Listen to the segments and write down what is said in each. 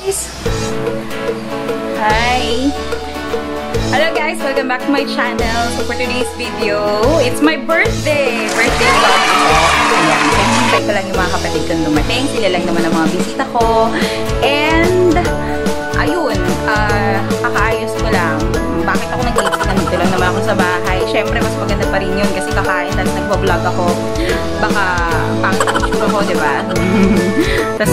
guys! Hi! Hello guys! Welcome back to my channel. So for today's video, it's my birthday! Birthday vlog ito. Ayan. Hintay ko lang yung mga kapatid kong dumating. Sila lang naman ang mga bisita ko. And, ayun. Kakaayos ko lang. Bakit ako nag-iisip? Nandito lang naman ako sa bahay. Siyempre, mas maganda pa rin yun kasi kakain. Tapos nagpa-vlog ako. Baka pangit ang itsura ko, diba? Tapos,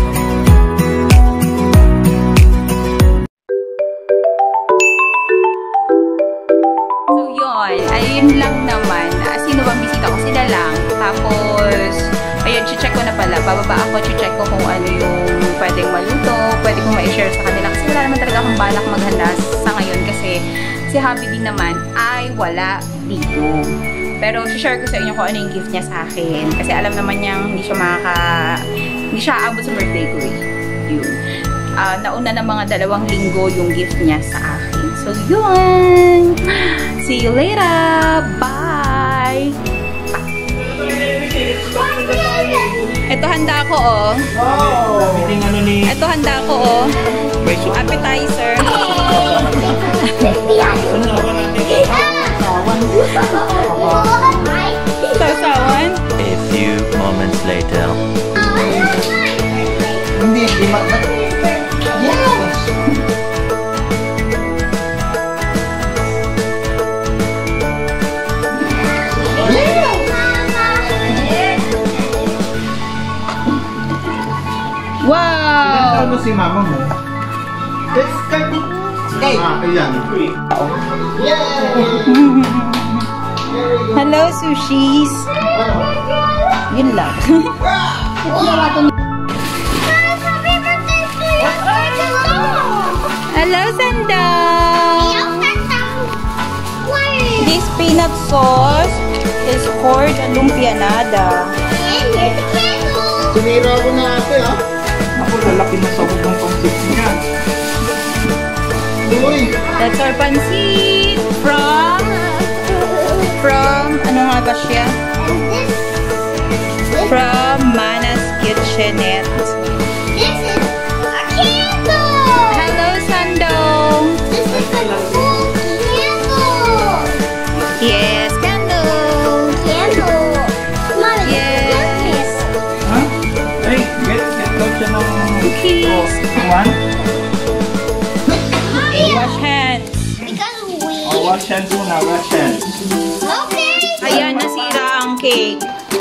ayun lang naman. Sino bang bisita ko? Sila lang. Tapos, ayun, check ko na pala. Bababa ako, check ko kung ano yung pwedeng maluto, pwede kong ma-share sa kanila. Kasi wala naman talaga akong balak maghanda sa ngayon kasi si Happy din naman ay wala dito. Pero, share ko sa inyo kung ano yung gift niya sa akin. Kasi alam naman niyang hindi siya aabot sa birthday ko eh. Yun. Nauna ng mga 2 linggo yung gift niya sa akin. So, yun! See you later! Bye! Ito handa ko, oh. Ito handa ko, oh. Appetizer. Sausawan? A few moments later. Wow! Ano si mama mo? Ayan. Hello, sushis! Yun lang. Hello, Sandang! This peanut sauce is called lumpianada. Sinira ko na ate, ha? Ako, lalaki na sa huwag ng pangsit niya. That's our pancit from ano nga ba siya? From Mana's Kitchenette. This is a candle! Hello, Sandong! This is a full candle! Yes, candle! Candle! Mama, Yes! Ha? Ay, get daw siya ng Cookies! one. Wash hands! Because we... Wash hands muna, wash hands. Okay! Ayan, nasira ang cake.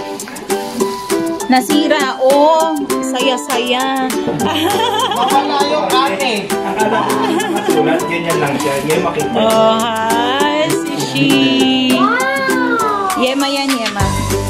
Nasira, oh! Saya-saya. Mawala yung ate. Akala ko masulat, ganyan lang siya. Ngayon makita. Oh, hi, Sushi! Wow! Yema yan, Yema.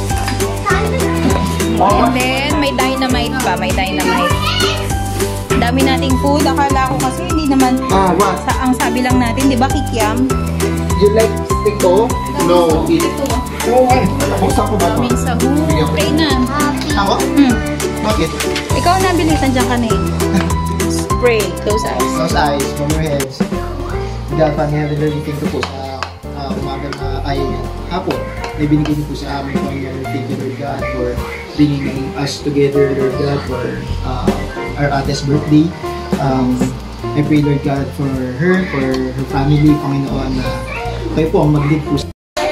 And then, may dynamite pa. May dynamite. Dami nating food. Akala ko kasi hindi naman What? ang sabi lang natin, di ba, kikiam? You like ito? No. Oo, ay. Buksan ko ba ito? Daming sahur. Pray na. Ako? Bakit? Ikaw nabilisan dyan ka na eh. Spray. Close eyes. Close eyes, from your heads. God, Panginoon, everything ko po sa umaga na ay hapon. May binigay niyo po sa amin, Panginoon. Thank you, Lord God, for bringing us together, Lord God, for our ate's birthday. I pray, Lord God, for her family, Panginoon, na kayo po ang mag-lead po.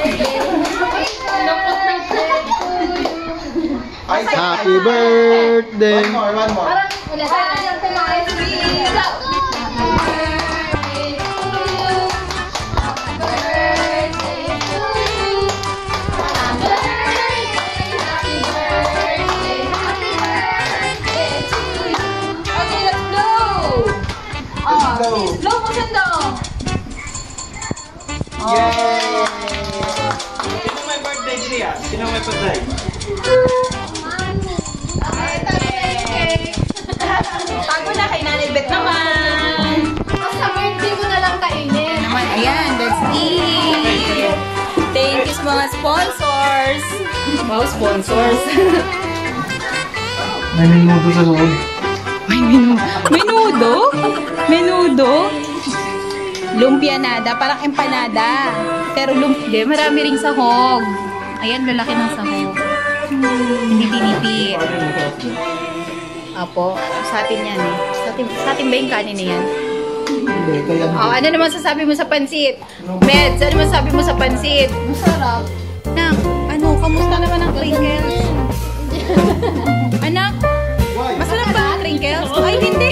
Happy birthday! One more. Blow mo Sandong! Yay! Sino may birthday dito? Sino may birthday? Tago na kay Nanay Bet naman! Sa birthday mo na lang kainin. Naman, ayan, let's eat! Thank you sa mga sponsors! Wow, sponsors! May minuto sa loob. Menudo? Menudo? Lumpianada, parang empanada. Pero lumpia, marami ring sahog. Ayan, lalaki ng sahog. Hindi tinipid. Apo, sa atin yan eh. Sa atin ba yung kanin na yan? Hindi, kaya Oh, ano naman sasabi mo sa pansit? Meds, ano naman sabi mo sa pansit? Masarap. Anak, ano, kamusta naman ang crinkles? Anak, masarap ba ang crinkles? Ay, hindi.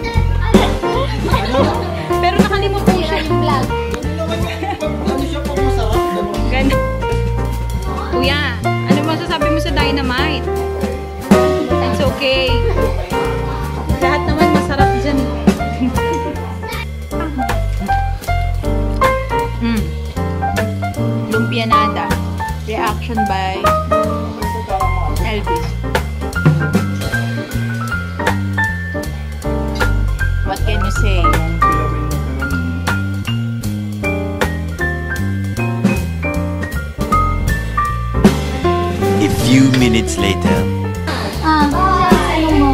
Pero nakalimot po siya. Yung vlog. ano siya pag masarap? Ganda. Kuya, ano masasabi mo sa dynamite? It's okay. Lahat naman masarap dyan. Lumpianada. Reaction by Elvis. What can you say? A few minutes later. Ano mo?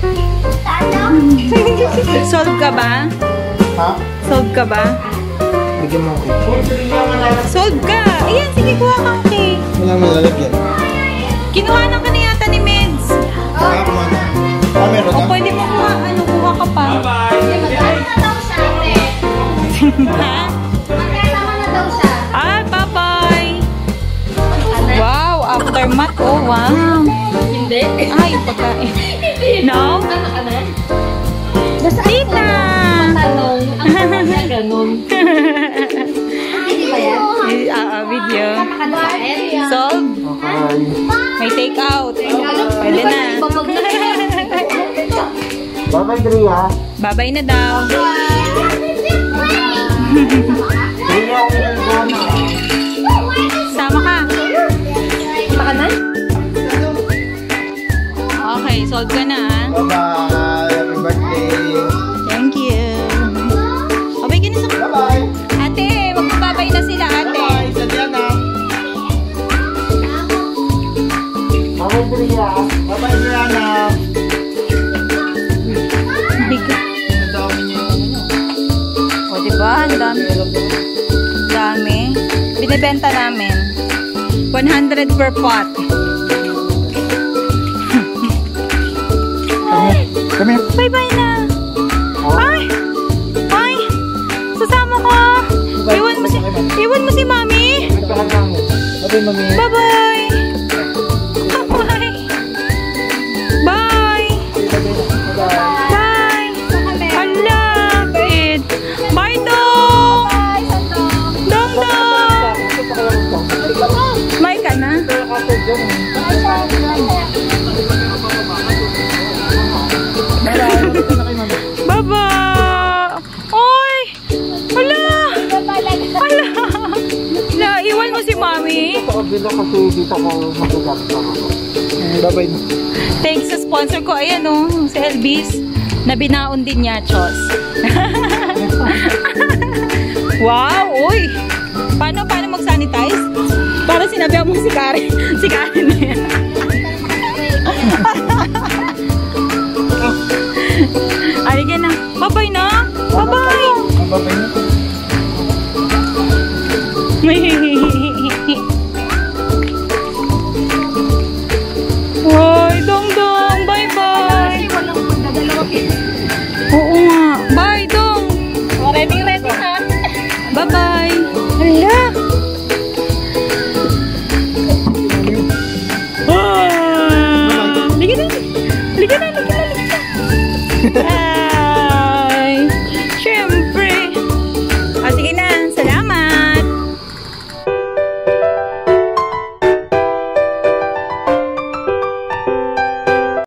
Solve ka ba? Ha? Solve ka ba? Bigyan mo ako. Solve ka! Ayan, sige, kuha ka, okay. Wala malalagyan. Kinuhanan ka na yata ni Meds. Ah, kumana. Ah, meron O na? pwede mo kuha, kuha ka pa. Magkasama na daw siya, ate. Ha? Magkasama na daw siya. Ah, bye-bye! Wow, aftermath. Oh, wow. Hindi. Ay, yung pagkain. No? Ano ka na? Tita! Tanong. Ang tanong na ganun. Hindi ba yan? Video. Nakadain. Solve? Okay. May take out. Pwede na. Bye-bye, Dria. Bye-bye na daw. Dria, ako na. Sama ka. Makanan? Okay, solve ka na, ah. Bye-bye. Happy birthday. Thank you. Babay ka na sa... Bye-bye. Ate, magbababay na sila, ate. Bye, sa Diana. Bye-bye, Dria. Bye-bye, Diana. Hindi ka. Nadami niya yung ano. O, diba? Ang dami. Dami. Binibenta namin. 100 per pot. Come here. Bye-bye na. Ay! Ay! Sasama ko. Iwan mo si Mami. Bye-bye, Mami. Bye-bye. Bye. Bye. Bye. Hala, bait. Bye, Dong. Dong, Dong. May ka na? Baba! Oy! Hala! Hala! Naiwan mo si Mami? Pakabila kasi dito ko matugat pa ako. Bye-bye. Thanks sa sponsor ko. Ayan o, si Elvis. Nabinaon din niya, Chos. Wow! Uy! Paano mag-sanitize? Para sinabi mo si Karen. Si Karen na yan.